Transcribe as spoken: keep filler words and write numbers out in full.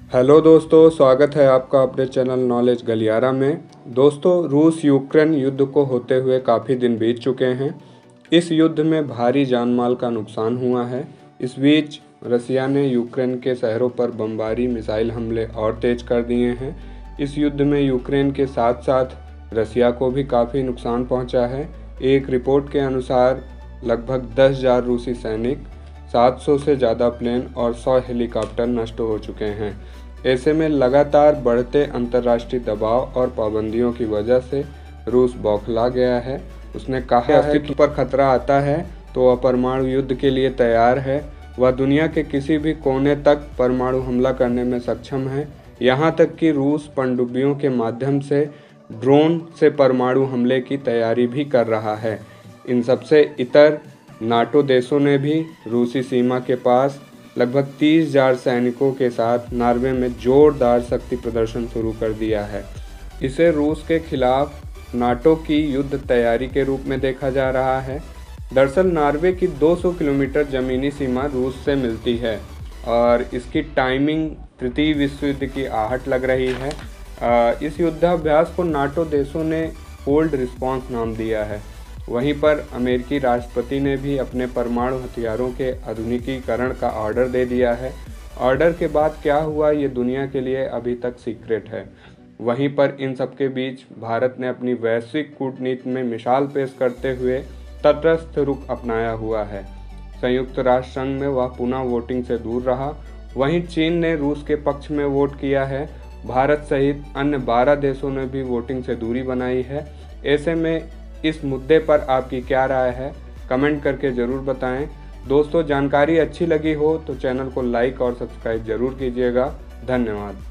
Hello दोस्तों, स्वागत है आपका अपने चैनल नॉलेज गलियारा में। दोस्तों, रूस यूक्रेन युद्ध को होते हुए काफ़ी दिन बीत चुके हैं। इस युद्ध में भारी जान माल का नुकसान हुआ है। इस बीच रसिया ने यूक्रेन के शहरों पर बमबारी मिसाइल हमले और तेज कर दिए हैं। इस युद्ध में यूक्रेन के साथ साथ रसिया को भी काफ़ी नुकसान पहुंचा है। एक रिपोर्ट के अनुसार लगभग दस हज़ार रूसी सैनिक, सात सौ से ज़्यादा प्लेन और सौ हेलीकॉप्टर नष्ट हो चुके हैं। ऐसे में लगातार बढ़ते अंतर्राष्ट्रीय दबाव और पाबंदियों की वजह से रूस बौखला गया है। उसने कहा है कि पर खतरा आता है तो वह परमाणु युद्ध के लिए तैयार है। वह दुनिया के किसी भी कोने तक परमाणु हमला करने में सक्षम है। यहाँ तक कि रूस पनडुब्बियों के माध्यम से ड्रोन से परमाणु हमले की तैयारी भी कर रहा है। इन सबसे इतर नाटो देशों ने भी रूसी सीमा के पास लगभग तीस हज़ार सैनिकों के साथ नॉर्वे में जोरदार शक्ति प्रदर्शन शुरू कर दिया है। इसे रूस के खिलाफ नाटो की युद्ध तैयारी के रूप में देखा जा रहा है। दरअसल नॉर्वे की दो सौ किलोमीटर ज़मीनी सीमा रूस से मिलती है और इसकी टाइमिंग तृतीय विश्व युद्ध की आहट लग रही है। इस युद्धाभ्यास को नाटो देशों ने कोल्ड रिस्पॉन्स नाम दिया है। वहीं पर अमेरिकी राष्ट्रपति ने भी अपने परमाणु हथियारों के आधुनिकीकरण का ऑर्डर दे दिया है। ऑर्डर के बाद क्या हुआ ये दुनिया के लिए अभी तक सीक्रेट है। वहीं पर इन सबके बीच भारत ने अपनी वैश्विक कूटनीति में मिसाल पेश करते हुए तटस्थ रुख अपनाया हुआ है। संयुक्त राष्ट्र संघ में वह पुनः वोटिंग से दूर रहा। वहीं चीन ने रूस के पक्ष में वोट किया है। भारत सहित अन्य बारह देशों ने भी वोटिंग से दूरी बनाई है। ऐसे में इस मुद्दे पर आपकी क्या राय है, कमेंट करके ज़रूर बताएं। दोस्तों, जानकारी अच्छी लगी हो तो चैनल को लाइक और सब्सक्राइब ज़रूर कीजिएगा। धन्यवाद।